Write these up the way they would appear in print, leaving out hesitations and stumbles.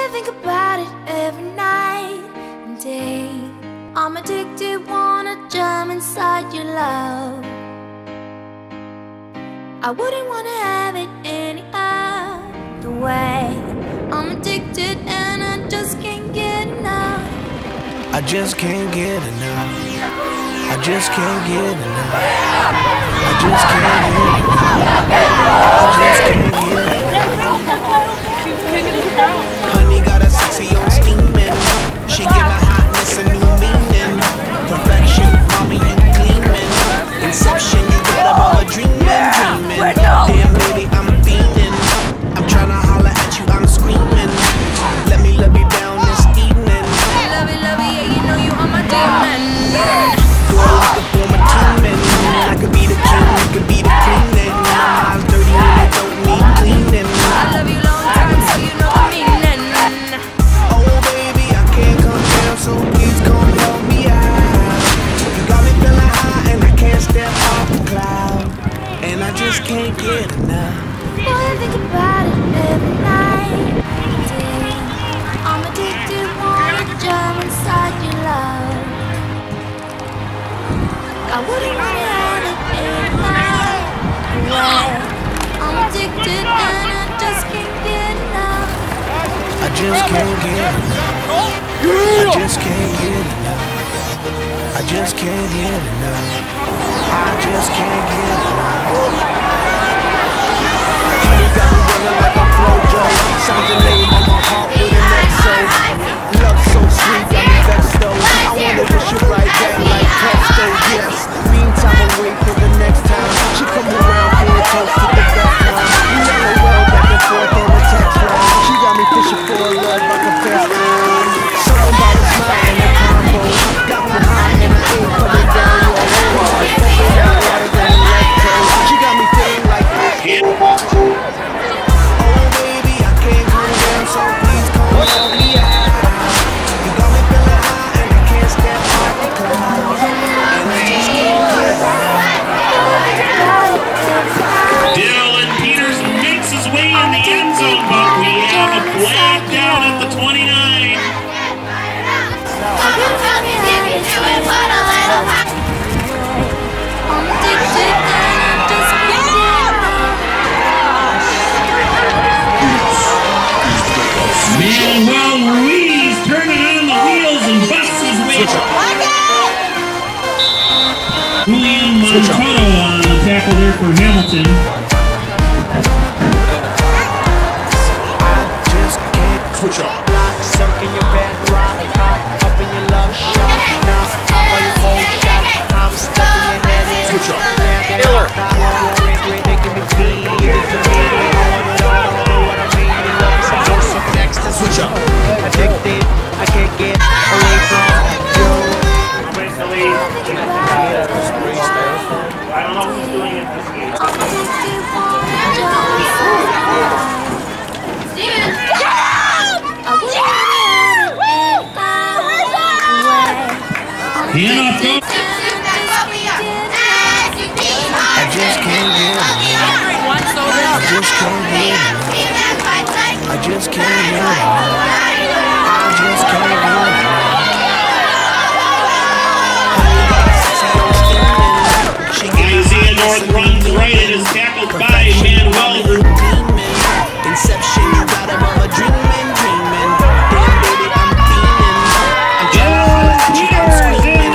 I think about it every night and day. I'm addicted, wanna jump inside your love. I wouldn't wanna have it any other way. I'm addicted and I just can't get enough. I just can't get enough. I just can't get enough. I just can't get enough. I just can't get enough. Honey got a sexy on steaming. She give my hotness a new meaning. Perfection, mommy and gleaming. Inception, you got them all dreaming, dreaming. Damn baby, I'm fiending. I'm tryna holler at you, I'm screaming. Let me love you down this evening. Love it, yeah, you know you are my demon. Girl, you could form a team and I could be the king, you could be the queen. And my eyes dirty and I don't need cleaning. I love you long time, so you know I'm meaning. Oh baby, I can't come down, so please come help me out. You got me feeling high and I can't step off the cloud. And I just can't get enough. Boy, I think about it every night and day. I'm addicted, wanna jump inside your love. I wouldn't wanna have it any other way. I'm addicted and I just can't get enough. I just can't get enough. I just can't get enough. I just can't get enough. I just can't get enough. You got me running like a Flojo. Something laid on my heart with an exo. Love so sweet, got me vexed though. I wanna wish you right back like pesto, yes. Meantime, I wait for the next time she come around for a toast to the best one. We never well back and forth on the text line. She got me fishing for a love like a festival. Something about a smile and a combo. Got me high and I ain't coming down your road. Water than electro. She got me feeling like oh baby, I can't come down, so please come help me out. You got me feeling high and I can't step off the clouds. And I just can't get enough. Dylan Peters makes his way in the end zone, but we have a flag down at the 29. Manuel Ruiz turning on the wheels and busts his way. Julian Montano on the tackle there for Hamilton. Switch up. Sunk in your bed, rock, up in your love shot. Now, all your whole shot. I'm stuck in your head. Switch up. Killer. Making me feel next to switch up. Addicted, I can't get away from you. I don't know who's doing it this game. Handoff go. I just can't get enough. I just can't get enough. I just can't get enough. I just can't get enough. Isaiah North runs right and is tackled by Manuel. Inception, you got him all a dreaming, dreaming. Damn baby, I'm fiending. I'm trying to holler at you, I'm screaming.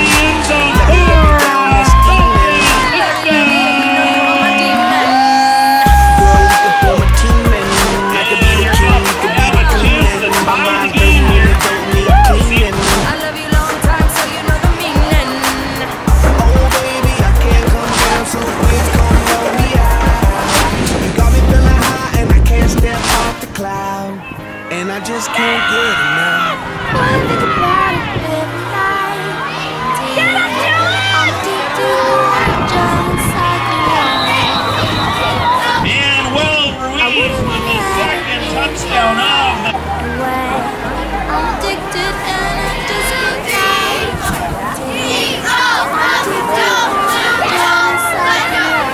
And I just can't get enough. I think about it every night and day. I'm addicted, wanna jump inside your love. Manuel Ruiz with the second touchdown of the Way. I'm addicted and I just can't get enough. I'm addicted, wanna jump inside your love.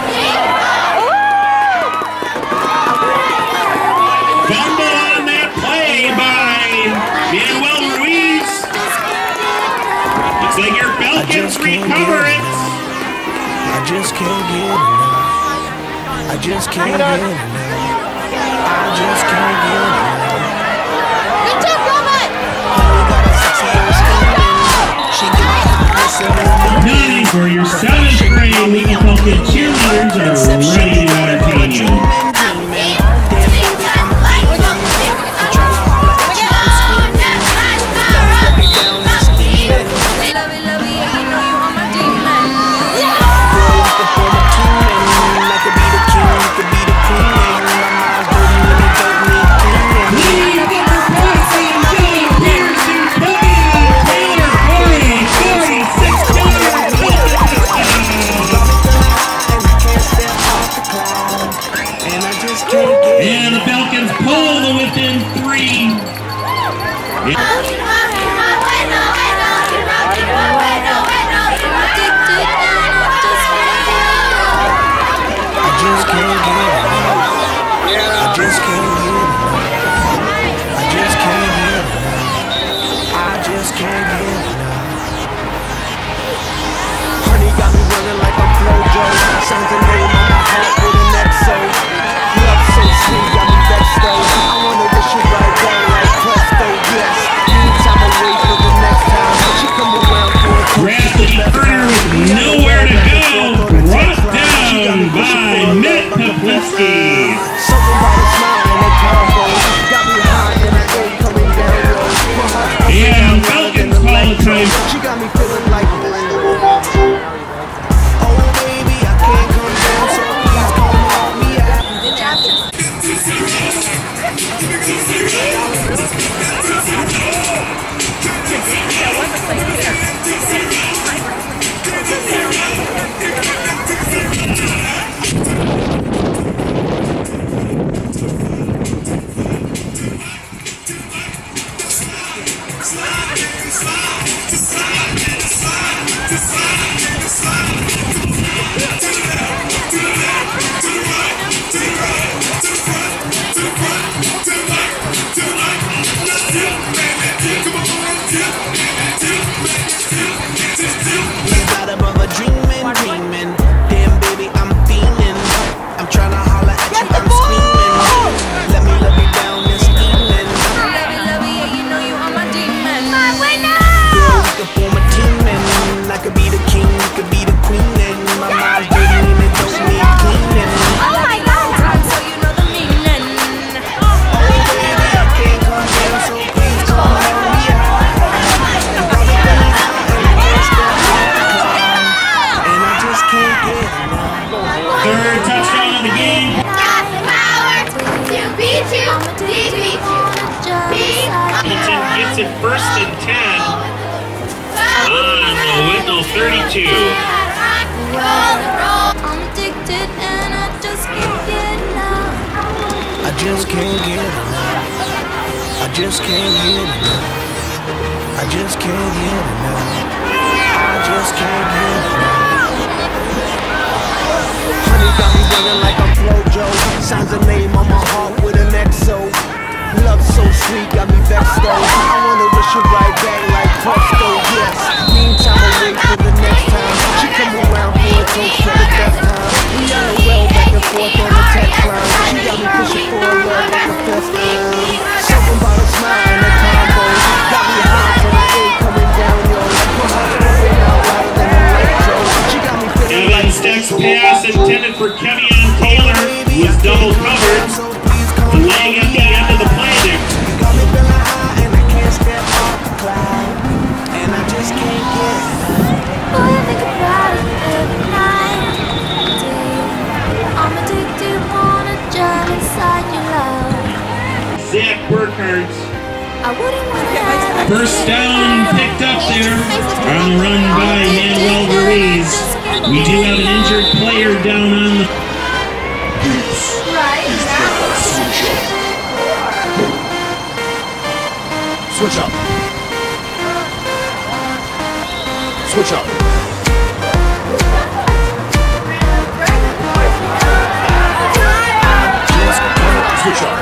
fumble on that play by recover it. I just can't get enough. I just can't get enough. I just can't get enough. Good job, Robert! Honey got a sexy little skin. She got Time for your 7th grade Whitnall Falcons cheerleaders are ready to entertain you. And the Falcons pull the within 3. Honey got me running like I'm Flojo. Sounds a name on my heart with an XO. Love so sweet, got me vexed though. I wanna wish you right down like presto, yes. Anytime I wait for the next time, she come around for a Rhapsody Turner with nowhere to go. Brought down by Mitt Papliski. Something about a smile and a combo. Got me high and I ain't coming down low. Yeah, Falcons call the time. She got me feeling like oh baby, I can't come down, so please come help me out. Got above a dreaming. Damn baby, I'm fiending. I'm trying to holler at you, I'm screaming. Let me love you down this evening. Yeah, you know you are my demon. Girl, we could form a team and I could be the king, you could be the queen. And my mind's dirty and it don't need cleaning. Oh my God! So you know the meaning. Oh baby, I can't come down, so please come help me out. And I just can't get enough. 3rd touchdown of the game. It's at 1st and 10 on the Whitnall 32. I'm addicted and I just can't get enough. I just can't get enough. I just can't get enough. I just can't get enough. I just can't get enough. Honey got me running like I'm Flojo. Signs a name on my heart with an XO. Love so sweet, got me vexed though. I wanna wish you right back like presto, yes. Meantime I wait for the next time. She come around for a toast for the best time. We on the well back and forth on the text line. She got me pushing for a love like a fest time. Something about a smile and a combo. Got me high for the A coming down, yo. Put her moving out louder than an electro. She got me feeling like Steck's pass intended for Kevion Taylor was double covered. Laying at the end of the play there. got me feeling high and I can't step off the cloud. And I just can't get enough. Boy, I think about it every night. I'm addicted, wanna jump inside your love. Zach Burkhardt. I wouldn't wanna 1st down picked up there on the run by Manuel Ruiz. We do have an injured player down on the Switch up. Switch up. Switch up.